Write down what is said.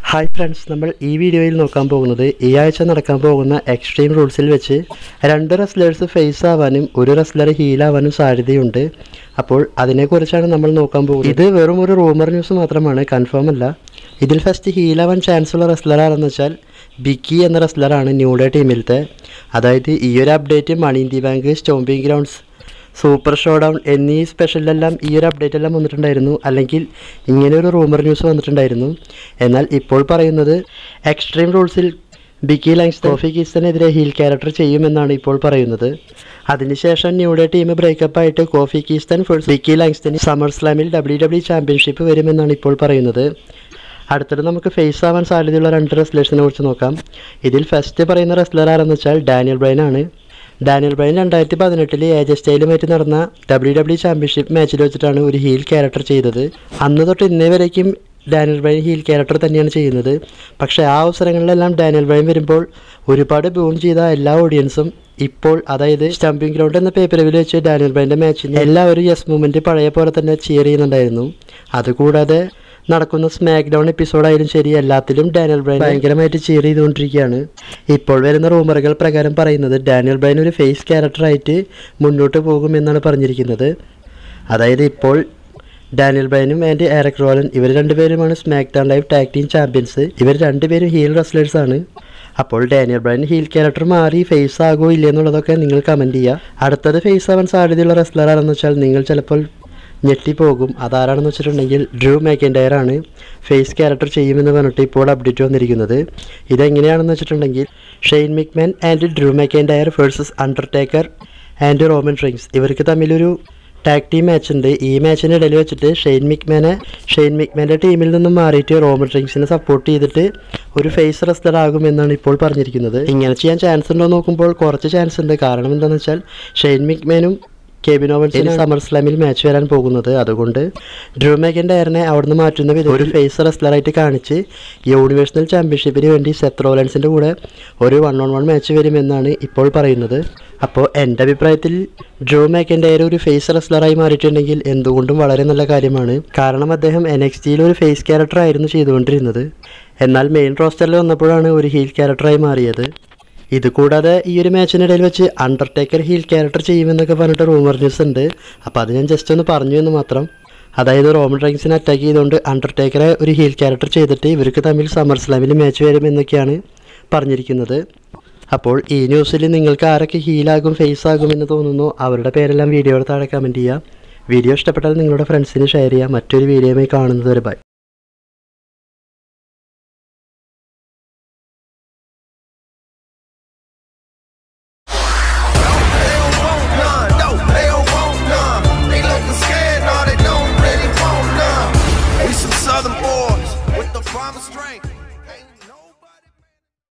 Hi friends, നമ്മൾ ഈ വീഡിയോയിൽ നോക്കാൻ പോകുന്നത് ഈ ആഴ്ച നടക്കാൻ പോകുന്ന എക്സ്ട്രീം റൂൾസിൽ വെച്ച് 2 റെസ്ലേഴ്സ് ഫേസ് ആവാനും 1 റെസ്ലർ ഹീൽ ആവാനും സാധ്യതയുണ്ട്. അപ്പോൾ അതിനെക്കുറിച്ചാണ് നമ്മൾ നോക്കാൻ പോകുന്നത്. ഇത് വെറും ഒരു റൂമർ ന്യൂസ് മാത്രമാണ്, കൺഫേം അല്ല. ഇതിൽ ഫസ്റ്റ് ഹീൽ ആവാൻ ചാൻസ് ഉള്ള റെസ്ലർ ആണെന്ന് വെച്ചാൽ ബിക്കി എന്ന റെസ്ലറാണ് ന്യൂ ഡേ ടീമിലത്തെ. അതായത് ഈ ഒരു update money in the bank, stomping grounds, super showdown എന്നീ സ്പെഷ്യലെല്ലാം ഈ ഒരു അപ്ഡേറ്റ് എല്ലാം വന്നിട്ടുണ്ടായിരുന്നു. അല്ലെങ്കിൽ ഇങ്ങനെ ഒരു റൂമർ ന്യൂസ് വന്നിട്ടുണ്ടായിരുന്നു. എന്നാൽ ഇപ്പോൾ പറയുന്നത് എക്സ്ട്രീം റൂൾസിൽ ബിക്കി ലാങ്സ്റ്റൺ കോഫി കിങ്സ്റ്റനെതിരെ ഹീൽ ക്യാരക്ടർ ചെയ്യുമെന്നാണ് ഇപ്പോൾ പറയുന്നത്. അതിനുശേഷം ന്യൂ ഡേ ടീം ബ്രേക്കപ്പ് ആയിട്ട് കോഫി കിങ്സ്റ്റൺ ഫുൾസ് ബിക്കി ലാങ്സ്റ്റന് സമ്മർ സ്ലാമിൽ WWE ചാമ്പ്യൻഷിപ്പ് വരുമെന്നാണ് ഇപ്പോൾ പറയുന്നത്. അടുത്തത് നമുക്ക് ഫേസ് ആവാൻ സാധ്യതയുള്ള 2 റെസ്ലേഴ്സിനെ കുറിച്ച് നോക്കാം. ഇതിൽ ഫസ്റ്റ് പറയുന്ന റെസ്ലർ ആരെന്ന് വെച്ചാൽ ഡാനിയൽ ബ്രൈൻ ആണ്. ഡാനിയൽ ബ്രൈൻ 2018 AJ സ്റ്റൈലുമായിട്ട് നടന്ന WWE ചാമ്പ്യൻഷിപ്പ് മാച്ചിൽ വെച്ചിട്ടാണ് ഒരു ഹീൽ ക്യാരക്ടർ ചെയ്തത്. അന്ന് തൊട്ട് ഇന്നേ വരേക്കും ഡാനിയൽ ബ്രൈൻ ഹീൽ ക്യാരക്ടർ തന്നെയാണ് ചെയ്യുന്നത്. പക്ഷേ ആ അവസരങ്ങളിലെല്ലാം ഡാനിയൽ ബ്രൈൻ വരുമ്പോൾ ഒരുപാട് ബൂം ചെയ്ത എല്ലാ ഓഡിയൻസും ഇപ്പോൾ, അതായത് സ്റ്റംപിംഗ് ഗ്രൗണ്ട് എന്ന പേപ്പറിൽ വെച്ച് ഡാനിയൽ ബ്രൈൻ്റെ മാച്ചിന് എല്ലാവരും യെസ് മൂവ്മെൻറ്റ് പഴയ പോലെ തന്നെ ചിയർ ചെയ്യുന്നുണ്ടായിരുന്നു. അതുകൂടാതെ നടക്കുന്ന സ്മാക്ക് ഡൗൺ എപ്പിസോഡായാലും ശരി, എല്ലാത്തിലും ഡാനിയൽ ബ്രൈൻ ഭയങ്കരമായിട്ട് ചിയർ ചെയ്തുകൊണ്ടിരിക്കുകയാണ്. ഇപ്പോൾ വരുന്ന റൂമറുകൾ പ്രകാരം പറയുന്നത് ഡാനിയൽ ബ്രൈൻ ഒരു ഫേസ് ക്യാരക്ടറായിട്ട് മുന്നോട്ട് പോകുമെന്നാണ് പറഞ്ഞിരിക്കുന്നത്. അതായത് ഇപ്പോൾ ഡാനിയൽ ബ്രൈനും ആൻഡ് എറിക് റോലൻ ഇവർ 2 പേരുമാണ് SmackDown live tag team champions. ഇവർ 2 പേരും ഹീൽ റെസ്ലേഴ്സാണ്. അപ്പോൾ ഡാനിയൽ ബ്രൈൻ ഹീൽ ക്യാരക്ടർ മാറി ഫേസ് ആകുമോ ഇല്ല എന്നുള്ളതൊക്കെ നിങ്ങൾ കമൻറ്റ് ചെയ്യുക. അടുത്തത് ഫേസ് ആവാൻ സാധ്യതയുള്ള റെസ്ലർ ആണെന്ന് വെച്ചാൽ നിങ്ങൾ ചിലപ്പോൾ ഞെട്ടിപ്പോകും. അതാരാണെന്ന് വെച്ചിട്ടുണ്ടെങ്കിൽ ഡ്രൂ മാക്കിൻടയർ ആണ് ഫേസ് ക്യാരക്ടർ ചെയ്യുമെന്ന് പറഞ്ഞിട്ട് ഇപ്പോൾ അപ്ഡേറ്റ് വന്നിരിക്കുന്നത്. ഇതെങ്ങനെയാണെന്ന് വെച്ചിട്ടുണ്ടെങ്കിൽ Shane McMahon and Drew McIntyre versus Undertaker and Roman Reigns, ഇവർക്ക് തമ്മിലൊരു ടാഗ് ടീം മാച്ച് ഉണ്ട്. ഈ മാച്ചിന് ഇടയിൽ വെച്ചിട്ട് ഷെയ്ൻ മിക്മാൻ്റെ ടീമിൽ നിന്നും മാറിയിട്ട് റോമൻ റെയിൻസിനെ സപ്പോർട്ട് ചെയ്തിട്ട് ഒരു ഫേസ് റെസ്ലർ ആകുമെന്നാണ് ഇപ്പോൾ പറഞ്ഞിരിക്കുന്നത്. ഇങ്ങനെ ചെയ്യാൻ ചാൻസ് ഉണ്ടോ നോക്കുമ്പോൾ കുറച്ച് ചാൻസ് ഉണ്ട്. കാരണം എന്താണെന്ന് വെച്ചാൽ ഷെയ്ൻ മിക്മാനും കെവിൻ ഓവൻസിന് സമ്മർ സ്ലാമിൽ മാച്ച് വരാൻ പോകുന്നത്. അതുകൊണ്ട് ഡ്രൂ മാക്കിൻടയറിനെ അവിടുന്ന് മാറ്റുന്ന വിധം ഒരു ഫേസ് റെസ്ലറായിട്ട് കാണിച്ച് യൂണിവേഴ്സൽ ചാമ്പ്യൻഷിപ്പിന് വേണ്ടി സെത്ത് റോലൻസിൻ്റെ കൂടെ ഒരു 1-on-1 മാച്ച് വരുമെന്നാണ് ഇപ്പോൾ പറയുന്നത്. അപ്പോൾ എൻ്റെ അഭിപ്രായത്തിൽ ഡ്രൂ മാക്കിൻടയർ ഒരു ഫേസ് റെസ്ലറായി മാറിയിട്ടുണ്ടെങ്കിൽ എന്തുകൊണ്ടും വളരെ നല്ല കാര്യമാണ്. കാരണം അദ്ദേഹം NXTയിൽ ഒരു ഫേസ് ക്യാരക്ടർ ആയിരുന്നു ചെയ്തുകൊണ്ടിരുന്നത്. എന്നാൽ മെയിൻ റോസ്റ്ററിൽ വന്നപ്പോഴാണ് ഒരു ഹീൽ ക്യാരക്ടറായി മാറിയത്. ഇത് കൂടാതെ ഈ ഒരു മാച്ചിനിടയിൽ വെച്ച് അണ്ടർടേക്കർ ഹീൽ ക്യാരക്ടർ ചെയ്യുമെന്നൊക്കെ പറഞ്ഞിട്ട് റൂമർ ന്യൂസ് ഉണ്ട്. അപ്പോൾ അത് ഞാൻ ജസ്റ്റ് ഒന്ന് പറഞ്ഞു എന്ന് മാത്രം. അതായത് റോമൻ റെയിൻസിനെ അറ്റാക്ക് ചെയ്തുകൊണ്ട് അണ്ടർടേക്കറെ ഒരു ഹീൽ ക്യാരക്ടർ ചെയ്തിട്ട് ഇവർക്ക് തമ്മിൽ സമ്മർ സ്ലാമിൽ മാച്ച് വരുമെന്നൊക്കെയാണ് പറഞ്ഞിരിക്കുന്നത്. അപ്പോൾ ഈ ന്യൂസിൽ നിങ്ങൾക്ക് ആരൊക്കെ ഹീലാകും ഫേസ് ആകും എന്ന് തോന്നുന്നു അവരുടെ പേരെല്ലാം വീഡിയോയുടെ താഴെ കമൻറ്റ് ചെയ്യുക. വീഡിയോ ഇഷ്ടപ്പെട്ടാൽ നിങ്ങളുടെ ഫ്രണ്ട്സിന് ഷെയർ ചെയ്യുക. മറ്റൊരു വീഡിയോയുമായി കാണുന്നത് വരെ ബൈ.